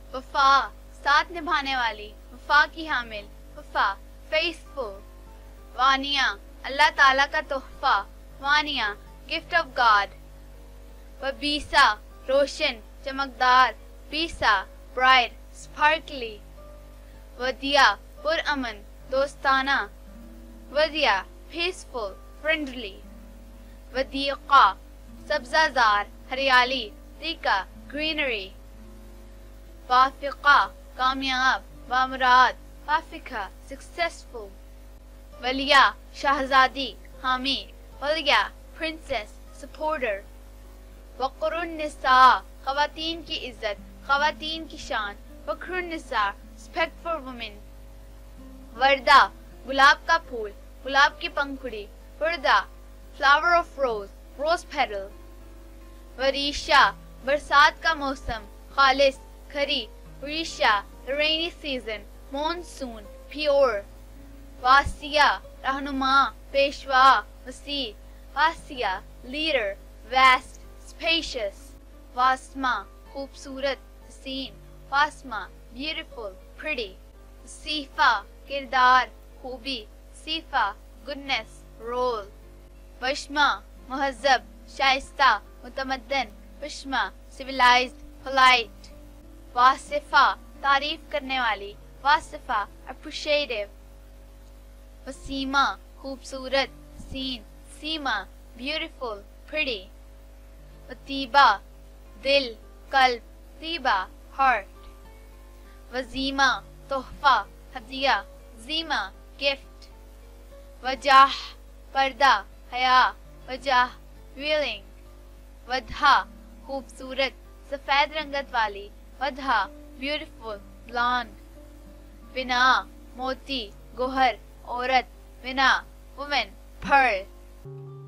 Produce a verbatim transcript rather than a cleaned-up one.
वफा साथ निभाने वाली, वफा की हामिल, वफा फेथफुल। वानिया अल्लाह ताला का तोहफा, वानिया गिफ्ट ऑफ गॉड। वबीसा रोशन चमकदार, बीसा ब्राइट स्पार्कली। वदिया पुरअमन दोस्ताना, वदिया पीसफुल फ्रेंडली। वदीका सब्जाजार हरियाली, दीका ग्रीनरी। वाफिका कामयाब बामुराद, वाफिका सक्सेसफुल। वलिया शहजादी हामी, वलिया प्रिंसेस सपोर्टर। वक़रुन निसा ख़वातीन की इज्जत, ख़वातीन की शान, वक़रुन निसा रिस्पेक्ट फॉर वुमेन। वर्दा गुलाब का फूल, गुलाब की पंखुड़ी, Warda flower of rose, rose petal. Warisha बरसात का मौसम, खालिस खरी, Warisha rainy season, monsoon pure. Wasia रहनुमा पेशवा वसी, Wasia leader vast spacious. Wasma खूबसूरत हसीन, वास्मा ब्यूटीफुल प्रिटी। सीफा किरदार खूबी, सीफा गुडनेस रोल। वशमा महजब शाइस्ता मुतमद्दन, वशमा सिविलाइज्ड पोलाइट। वासिफा तारीफ करने वाली, वासिफा अप्रिशिएटिव। वसीमा खूबसूरत हसीन, सीमा ब्यूटीफुल प्रिटी। वतीबा दिल कल्ब, तीबा हार्ट। वजीमा तोहफा हदिया, जीमा गिफ्ट। वजाह पर्दा हया, वजाह व्हीलिंग। वधा खूबसूरत सफेद रंगत वाली, वधा ब्यूटीफुल ब्लॉन्ड। विना मोती गोहर औरत, विना वुमेन पर्ल।